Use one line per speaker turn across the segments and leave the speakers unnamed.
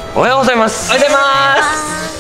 おはようございます。
おはようございます。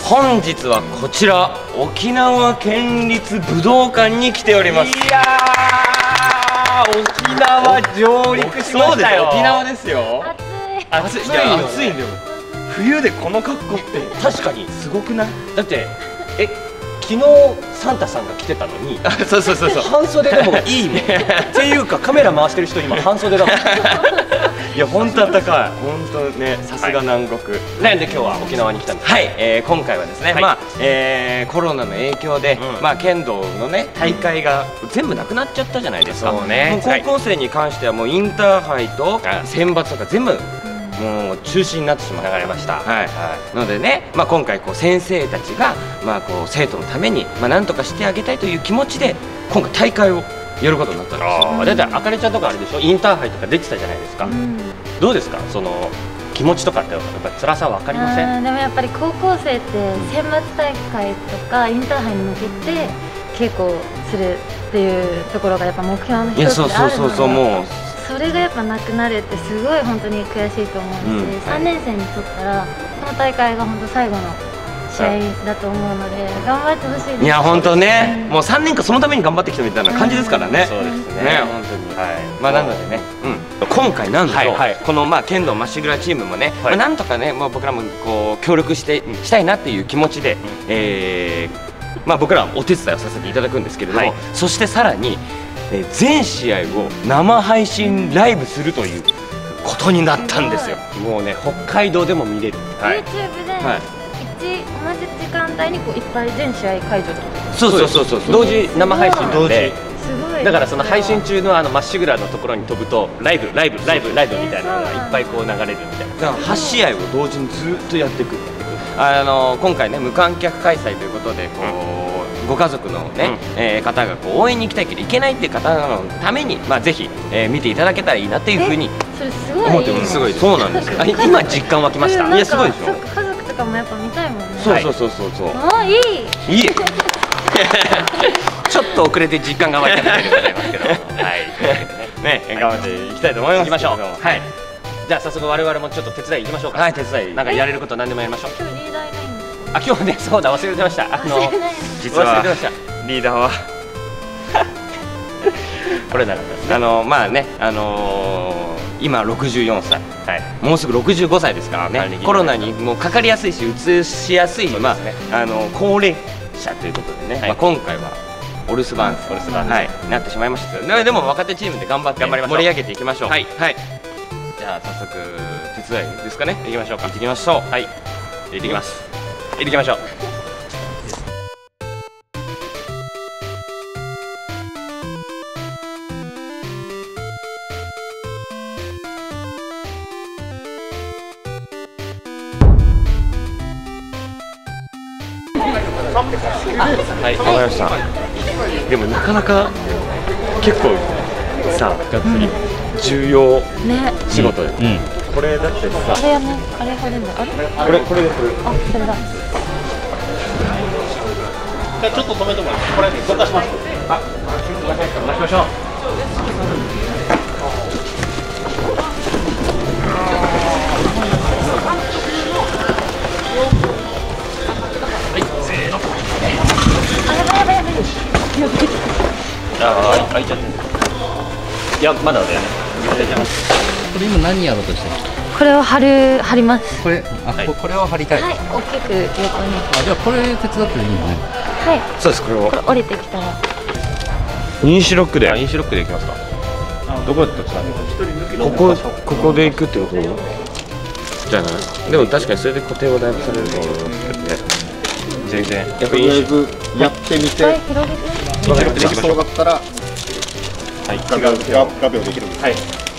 本日はこちら沖縄県立武道館に来ております。
いやー、沖縄上陸しましたよ。
沖縄ですよ。
暑い。
いや暑いんだよ。冬でこの格好って確かにすごくない？だって昨日サンタさんが来てたのに、
そう
半袖でもいいもん。っていうかカメラ回してる人今半袖だもん。いや本当暖かい。本当ね、さすが南国。なんで今日は沖縄に来たんですか？はい、今回はですね、コロナの影響で剣道のね大会が全部なくなっちゃったじゃないですか。そうね。高校生に関してはもうインターハイと選抜とか全部もう中止になってしまいました。のでね、今回こう先生たちがこう生徒のために何とかしてあげたいという気持ちで今回大会をやることになったんですよ。だってあかねちゃんとかあれでしょ、インターハイとか出てたじゃないですか。どうですか、その気持ちとかってやっぱ辛さは分かりません？
でもやっぱり高校生って選抜大会とかインターハイに向けて稽古するっていうところがやっぱ目標の一つであるので、
もう
それがやっぱなくなるってすごい本当に悔しいと思うし、3年生にとったらこの大会が本当最後の試合だと思うので頑張ってほしいです。
いや本当ね、もう3年間そのために頑張ってきたみたいな感じですからね。
そうですね。
本当に。なのでね、今回なんとこの剣道まっしぐらチームもね、なんとかね僕らもこう協力したいなっていう気持ちで、僕らはお手伝いをさせていただくんですけれども、そしてさらに全試合を生配信ライブするということになったんですよ。もうね北海道でも見れる。
YouTube で同じ時間帯にこういっぱい全試合会場とか。
そう同時生配信なんで。
だからその配信中のまっしぐらのところに飛ぶとライブみたいなのがいっぱいこう流れるみたいな。
だから8試合を同時にずっとやっていく。今回ね無観客開催ということでご家族のね方が応援に行きたいけど行けないっていう方のためにぜひ見ていただけたらいいなっていうふうに思ってます。すごい。そうなんですよ。今実感湧きました。いやすごいでしょ。
家族とかもやっぱ見たいもんね。
そう。いい。ちょっと遅れて実感が湧いたみたいでございますけど、ね頑張っていきたいと思います。
行きましょう。はい。じゃあ早速我々もちょっと手伝い行きましょうか。
はい、手伝い。
なんかやれること何でもやりましょう。
今日リーダーいないんですか？
今日ね、そうだ、忘れてました。
実はリーダーは
これなかったです
ね。今64歳、もうすぐ65歳ですからね。コロナにもうかかりやすいしうつしやすい高齢者ということでね、今回はお留守番なってしまいましたけど、でも若手チームで頑張って盛り上げていきましょう。じゃあ早速手伝いですかね。行きましょうか。行ってきましょう。
行ってきます。行ってきましょう。
わかりました。でもなかなか結構さ、重要仕事よ。これだってさ、
あれやね、あれ貼るんだ。あれ？
これです。
あ、それだ。
じゃあちょっと止めてもらって、これ動かします。動かしましょう。開いちゃってる。いや、まだだよね。
これ今何やろうとしてる？
これを貼ります。
これを貼りたい。
はい、大きく横に。
じゃあこれ手伝っていいのね。
はい。
そうです。これ
降りてきたら。
インシロックで。
インシロックでいきますか。どこやったっけ？
ここで行くってことじゃない？でも確かにそれで固定はだいぶされると思いますけどね。全然。やっぱ
とりあえずやってみて。
広げて。
そうだったら画鋲できるんです。
ラン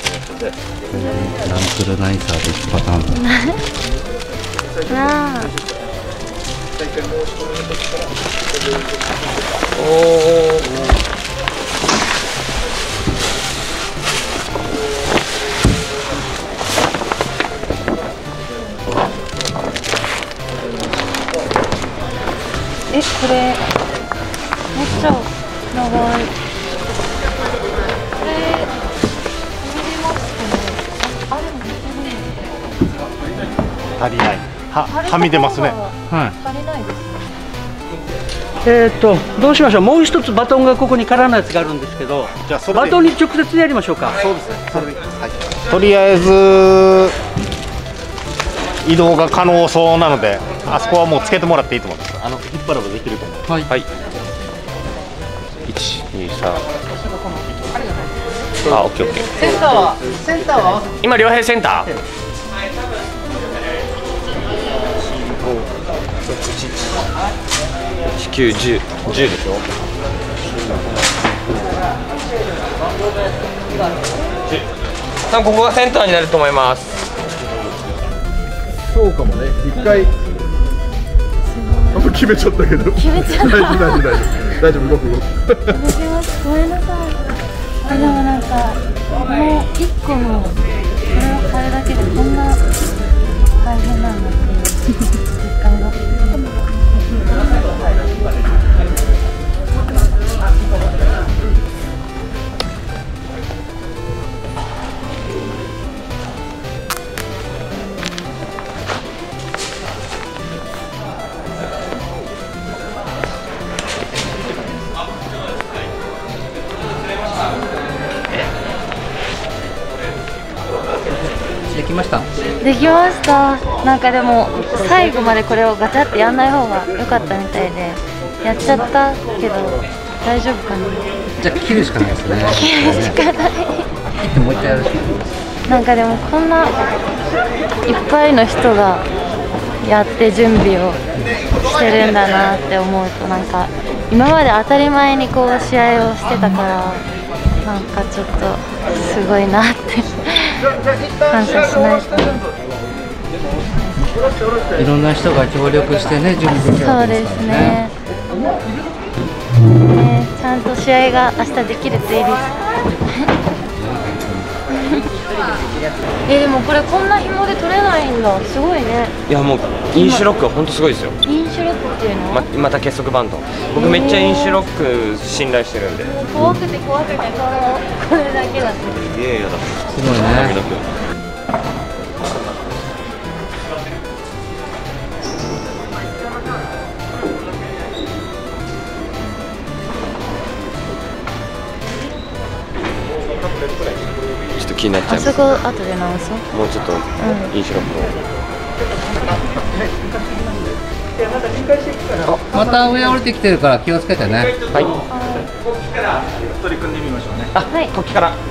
プルナイサーで1パターン。
なあ。これめっちゃ長い。これ見れますかね。あ、でも
足りない。
はみ出ますね。
は
足りないですね。
い。どうしましょう。もう一つバトンがここに空のやつがあるんですけど、
じゃあそれで
バトンに直接やりましょうか。
そうですね。それで、はい。とりあえず移動が可能そうなので、あそこはもうつけてもらっていいと思います。引っ張ればできると思う。
はい。
はい。1、2、3。あ、オッケーオッケー。
センターは
今両辺センター。1、9、10、10でしょ。多分ここがセンターになると思います。
そうかもね。一回決めちゃったけど。
決めちゃった。
大丈夫動く動く。
できます。ごめんなさい。でもなんかもう一個のこれを変えるだけでこんな大変なんだっていう実感が。
できました。
できました。なんかでも最後までこれをガチャってやんない方が良かったみたいでやっちゃったけど大丈夫かな。
じゃあ切るしかないですね。
切るしかない。
切ってもう一回やるしかない。
なんかでもこんないっぱいの人がやって準備をしてるんだなって思うとなんか今まで当たり前にこう試合をしてたからなんかちょっとすごいなって感謝しないと。
いろんな人が協力してね、準備できる
そうで
わけですから
すね。
ね。
ちゃんと試合が明日できるといいです。でもこれこんな紐で取れないんだ。すごいね。
いやもうインシュロックは本当すごいですよ。
インシュロックっていうの？
また結束バンド。僕めっちゃインシュロック信頼してるんで。
怖くて怖くてこれだけだって。
すげえやだ。
すごいね。
ちょっと気になっちゃいます。
あそこ後で直そう。
もうちょっとインシュロックを。
また上降りてきてるから気をつけてね。
はい。
取り組んでみましょうね。
はい。
国旗から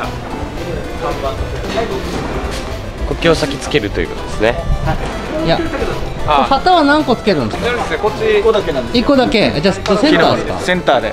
国旗を先つけるということですね。
いや、旗は何個つけるんですか。
こっち1個だけなんです。
1個だけ。じゃあセンターですか。
センターで。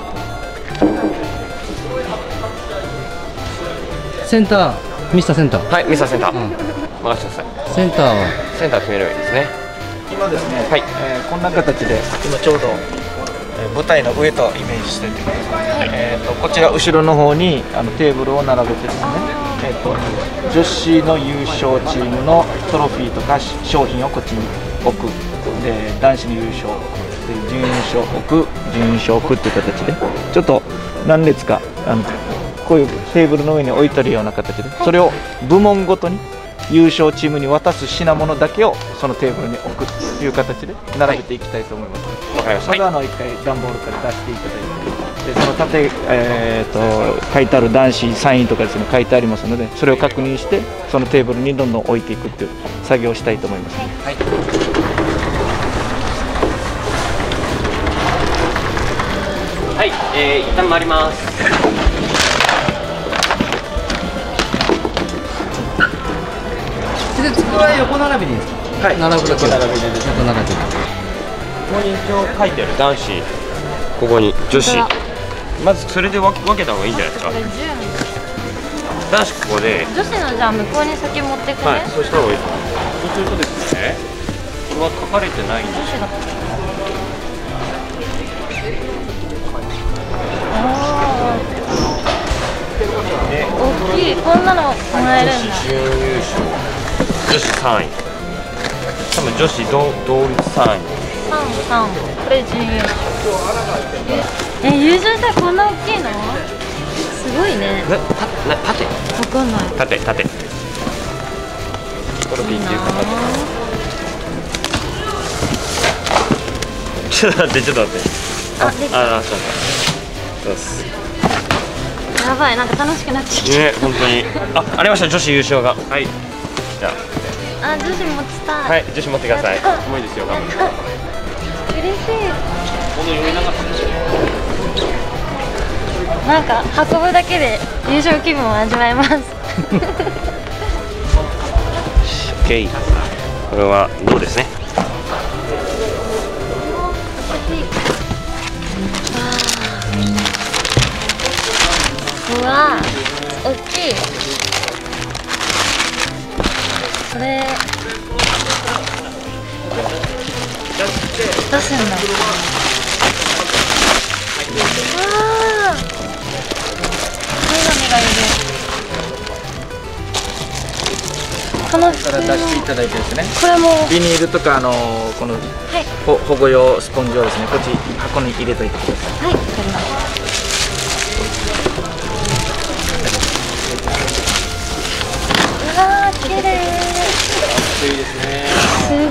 センター、ミスターセンター。
はい、ミスターセンター。任せてください。
センターは
センター決めればいいですね。
今ですね、
はい。
こんな形で今ちょうど、舞台の上とイメージしてて、こちら後ろの方にテーブルを並べてですね、女子の優勝チームのトロフィーとか商品をこっちに置く、で男子の優勝で準優勝置く、準優勝置くっていう形でちょっと何列かこういうテーブルの上に置いてるような形で、それを部門ごとに優勝チームに渡す品物だけをそのテーブルに置くという形で並べていきたいと思います。
わかりました。
まず一回段ボールから出していただいて、でその縦、書いてある男子サインとかですね書いてありますので、それを確認してそのテーブルにどんどん置いていくっていう作業をしたいと思います。
はい。はい、一旦回ります。
で、机は横並びでいいですか。はい。並ぶだけ。横並びで。横並び。
ここに一応書いてある男子、ここに女子。まずそれで分けた方がいいんじゃないですか。男子ここで。
女子のじゃあ向こうに先持ってくね。
はい、そうした方がいい。そうするとですね、ここは書かれてないんですよ。
大きい、こんなのもらえるんだ。
準優勝、女子3位、多分女子同率3位。
3、これ準優勝。優勝したらこんな大きいの？すごいね。
縦？
わかんない。
縦。トロフィーっていう形。 ちょっと待ってちょっと待って。
あ、できた。
そうです。
やばい、なんか楽しくなってきた。
ね、本当に。ありました、女子優勝が。はい。じゃ
あ、女子持ちたい。
はい、女子持ってください。
あ、
もういいですよ。
嬉しい。なんか運ぶだけで優勝気分を味わえます。
オッケー。これはどうですね。
うわー、大きい。これどうすんだ。うわー、女神がいる。この
から出していただいてですね。
これも
ビニールとかこの、
はい、
保護用スポンジをですね、こっち箱に入れといてください。
はい、わかります。うわー、綺麗。すごい。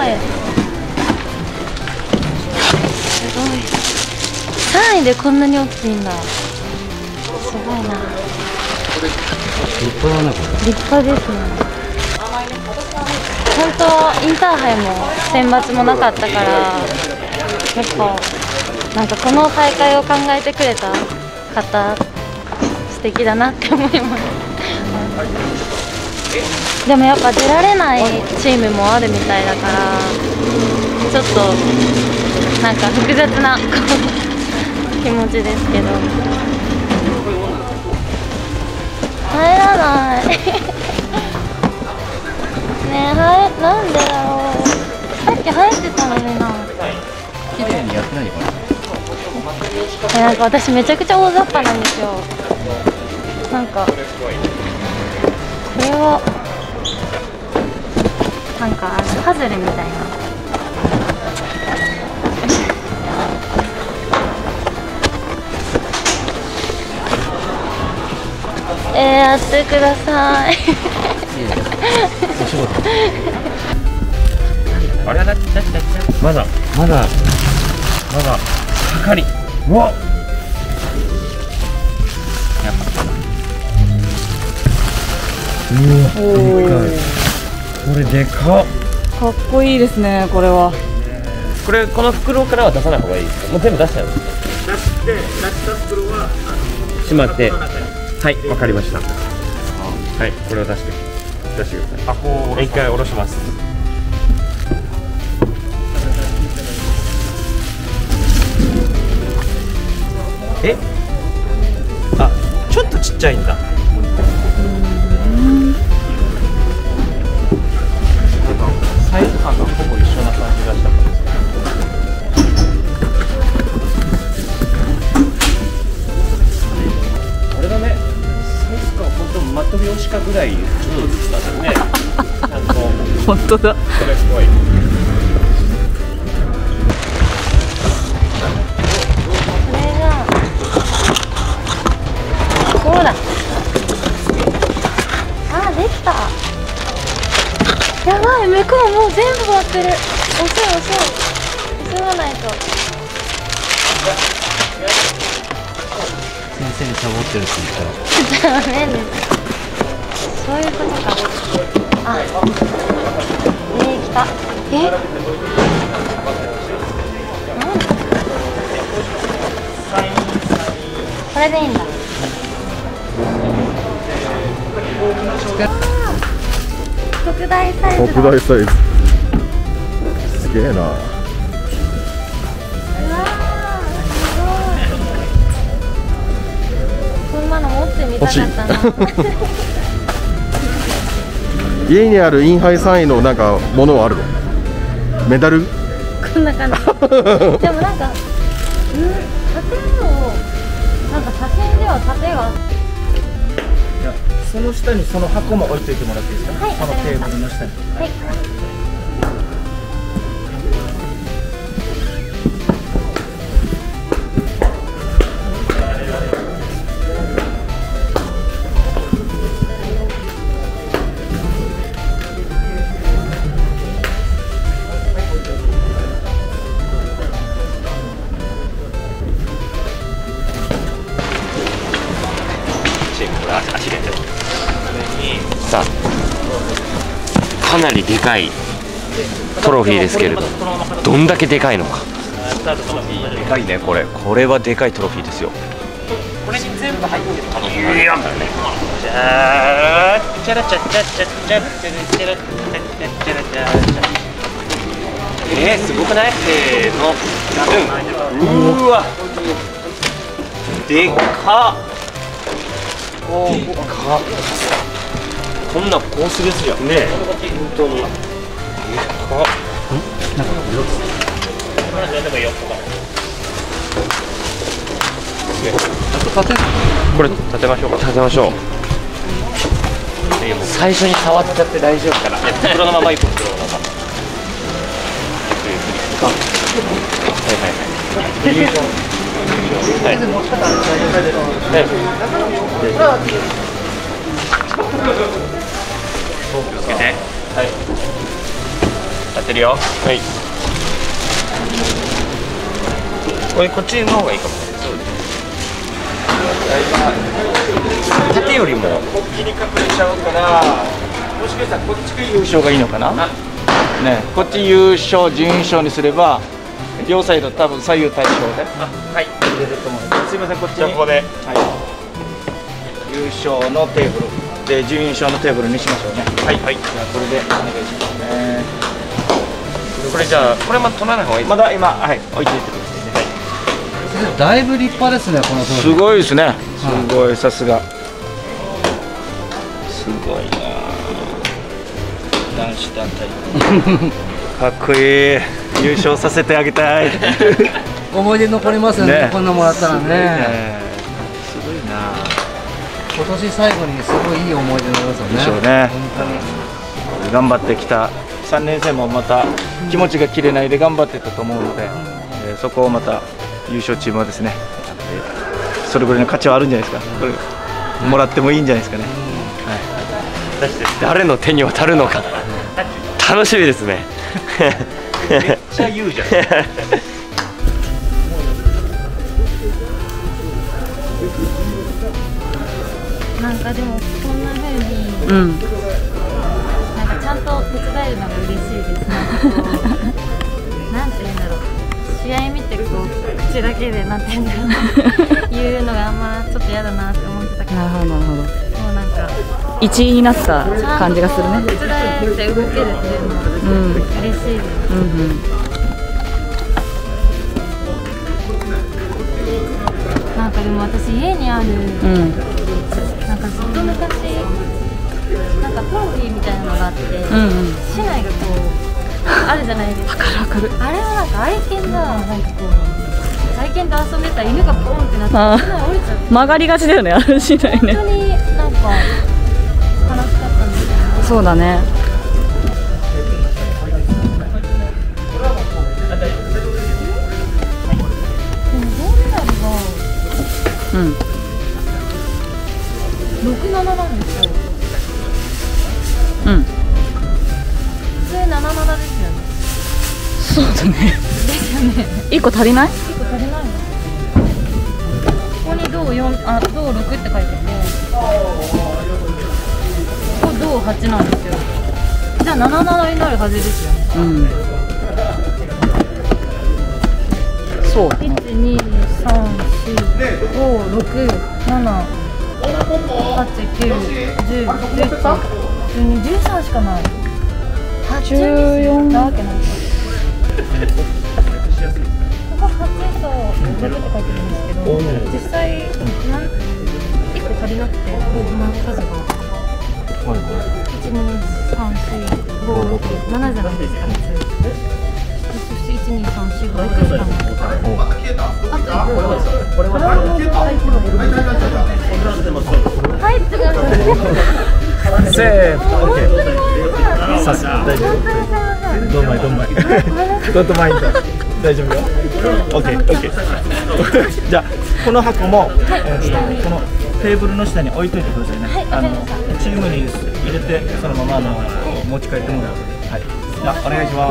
すごい。3位でこんなに大きいんだ。すごいな。
立派だね、これ。
立派ですね。本当インターハイも選抜もなかったから、やっぱなんかこの大会を考えてくれた方素敵だなって思います。でもやっぱ出られないチームもあるみたいだから、ちょっとなんか複雑な気持ちですけど、入らないねえ、なんでだろう。さっき入ってたのにな。
綺麗にやってないよ、これ。
なんか私めちゃくちゃ大雑把なんですよ。なんかこれはなんかパズルみたいな。やってください。
あれまだかかり。うわっ、これでかっ。
かっこいいですね、これは。
この袋からは出さない方がいいですか。もう全部出しちゃう。出した袋はしまって。はい、わかりました。はい、これを出してください。箱を一回下ろします。あ、ちょっとちっちゃいんだ。サイズ感がほぼ一緒な感じがしたから。あれだね、サイズ感本当マット拍子かぐらいちょうどずつだね。ちゃんと
本当だ。
これすごい。
これがこうだ。あ、できた。やばい、向こうもう全部割ってる。遅い。急がないと。
先生にサボってるって言ったら。
ダメです。そういうことか。あ、できた。これでいいんだ。特大サイズだ。
特大サイズ。すげえな。
うわー、すごい。こんなの持ってみたかったな。
家にあるインハイ3位のなんかものはあるの？メダル？
こんな感じ。でもなんか、縦のなんか写真では縦が。
その下にその箱も置いといてもらっていいですか。
はい、
このテーブルの下に。
はい。
足入れて。さあ、かなりでかいトロフィーですけれど、どんだけでかいのか。でかいね、これはでかいトロフィーですよ。
これに全部入ってる。
いや、
じゃあ、チャラチャチャチャチャチャチャチャチャチャチャチャチャ。すごくない？せーの。うわ。でかっ。でかっ。こんなコースですよね。本当に。でかっ。なんかこれ立てましょうか。立てましょう。最初に触っちゃって大丈夫かな。袋のままいく。袋のまま。気をつけて。はい。立ってるよ。はい。これこっちの方がいいかも。縦よりも右に隠れちゃうから、もしかしたらこっちが優勝がいいのかな。ね、こっち優勝、準優勝にすれば両サイド多分左右対称で入れると思う。すいません、こっちにここで、はい、優勝のテーブルで準優勝のテーブルにしましょうね。はいはい。じゃあこれでお願いしますね。これじゃあこれまだ取らない方がいい。まだ今はい置いていってください。
だいぶ立派ですね、このトロフィー。
すごいですね。すごい、さすが。すごいな。男子団体。かっこいい。優勝させてあげたい。
思い出残りますよね。こんなもらったらね。
すごいな。
今年最後にすごいいい思い出になりますよね。
でしょうね。頑張ってきた3年生もまた気持ちが切れないで頑張ってたと思うので、そこをまた優勝チームはですね、それぐらいの価値はあるんじゃないですか。これもらってもいいんじゃないですかね。
はい、誰の手に渡るのか楽しみですね。
めっちゃ言うじゃん。
なんかでもこんな風に、なんかちゃんと手伝えるのが嬉しいですね。なんて言うんだろう。試合見てこう口だけでなんて言うんだろう言うのがあんまちょっと嫌だなって思ってたから。
なるほどなるほど。
もうなんか
一位になった感じがするね。
手伝えて動けるっていうのは嬉しいです。なんかでも私家にある、なんかずっと昔なんかトロフィーみたいなのがあって、市内がこうあるじゃないですか。わかる。あれはなんか愛犬がなんかこう愛犬と遊んでた犬がボンってなって市内降りちゃって。
曲がりがちだよね、ある市内ね。
本当になんか悲しかったんですよね。
そうだね。
67なんですよ。普通77ですよね。
そうだね。
ですよね。
1個足りない？
1個足りないの。ここに銅4、銅6って書いてて、ここ銅8なんですよ。じゃあ77になるはずですよね。
そう。
1、2、3、4、5、6、7、8、9、10、11、12、13しかない。14なわけない。ここ8と6って書いてるんですけど、実際1個足りなくて、数が1、2、3、4、5、6、7じゃないですか、普通。そして1、2、3、4、5、6しかない。はい、次
せーの、オッケー。さすが、大丈夫。どんまい、どんまい。ドントマインド。大丈夫よ。オッケー、オッケー。じゃあ、この箱も、このテーブルの下に置いといてくださいね。チームに入れて、そのまま持ち帰ってもらう。はい。じゃあ、お願いします。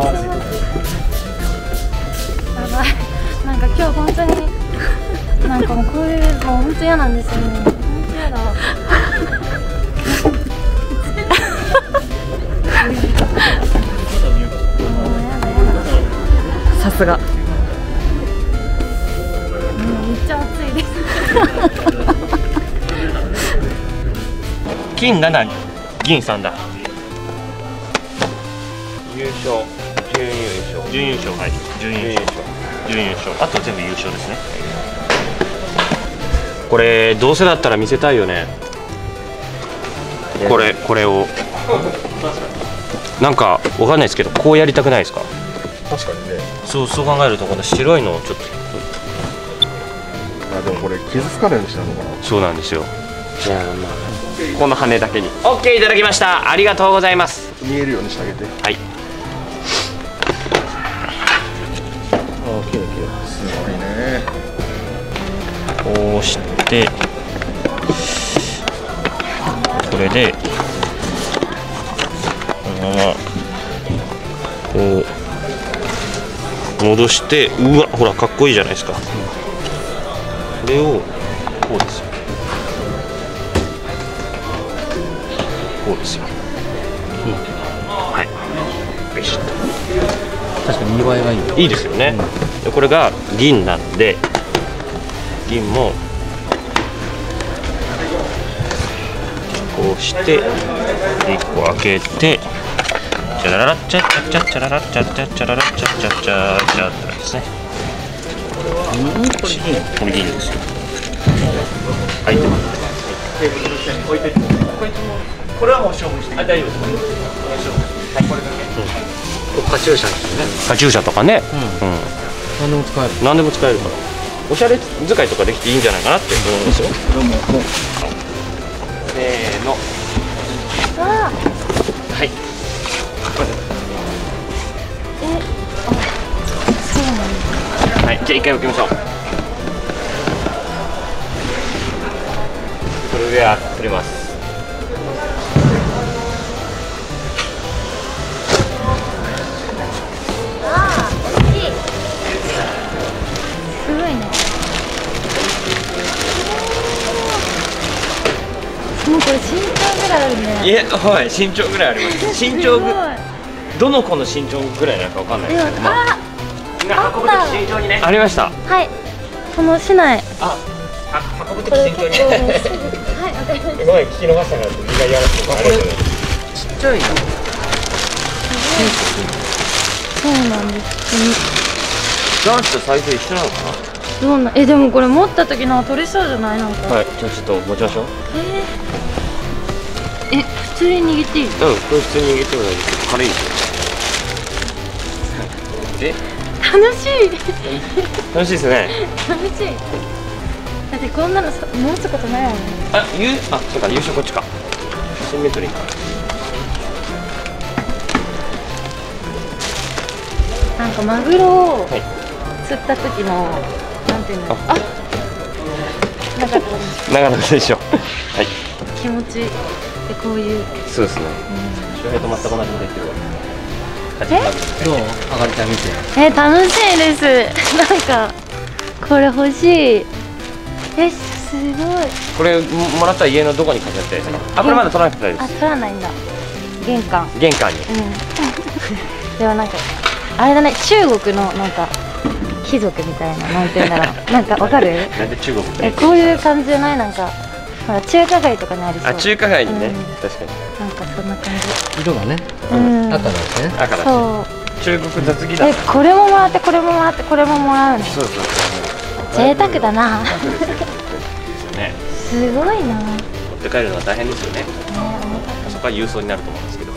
やばい。なんか今日本当になんかもうこういうの本当嫌なんですよね。本当嫌だ。
すが。
めっちゃ暑いです。
金7、銀3だ。優勝、準優勝、準優勝、はい、準優勝、準優勝、あと全部優勝ですね。これどうせだったら見せたいよね。これをなんかわかんないですけど、こうやりたくないですか。
確かにね。
そう考えるとこの白いのをちょっと。
あ、でもこれ傷つかないようにしたのかな。
そうなんですよ。じゃあまあこの羽だけに OK いただきました。ありがとうございます。
見えるようにしてあげて。
はい。
あ、綺麗綺麗。すごいね。
こうしてこれでこのままこう戻して、うわほらかっこいいじゃないですか。これをこうですよ、こうですよ。はい、よし。
確かに見栄えがいい。
いいですよね。でこれが銀なんで、銀もこうして1個開けて、チャララッチャッチャッチャッチャララッチャッチャッチャララッチャッチャッチャッチャッですね。これ銀ですよ。開いてます。置いて、これはもう勝負して。あ、大丈夫です。はい、これだけ。
カチューシャですね。
カチューシャとかね。
何でも使える。
何でも使えるから。おしゃれ使いとかできていいんじゃないかなって思いますよ。せーの。はい。
そうなんだ。
はい、じゃあ一回置きましょう。これ上は触れます。
すごいね。もうこれ身長ぐらいあるね。
いえ、はい、身長ぐらいあります。身長ぐどの子の身長ぐらいなのかわかんないですけど、まあ運ぶ時身長にね。ありました。
はい。この市内。
運ぶ時身長に。はい、わかりました。すごい聞き逃したから身がやらせてもらえる。
ちっちゃいな。
そうなんです。
男子とサイズ一緒なのか
どうな、でもこれ持った時なんか取れそうじゃない、なんか。
な。はい、じゃあちょっと持ちましょう。
普通に握っていい？
これ普通に握っても大丈夫です。軽いですよ。
楽しい。
楽しいですね。
楽しい。だってこんなの持つことないもんね。
そうか、優勝こっちか。シンメトリーか。
なんかマグロを釣った時の、なんていうの、なかった
なかなかでしょ。はい。
気持ちでこういう。
そうですね。翔平と全く同じこと言ってるわ。
どう？あがりちゃん見て。
楽しいです。なんかこれ欲しい。すごい。
これもらったら家のどこに飾ってですか？これまだ取らなくて大丈夫です。
取らないんだ。玄関。
玄関に。
でもなんかあれだね、中国のなんか貴族みたいな、なんていうんだろう。なんかわかる？
なんで中国って？
こういう感じじゃない？なんかほら中華街とかにありそう。
中華街にね、確かに。
なんかそんな感じ。
色がね、赤だしね。
赤だし。そう。中国雑技だ。
これももらって、これももらって、これももらうの。
そう。
贅沢だな。
ね。
すごいな。
持って帰るのは大変ですよね。そこは郵送になると思うんですけど。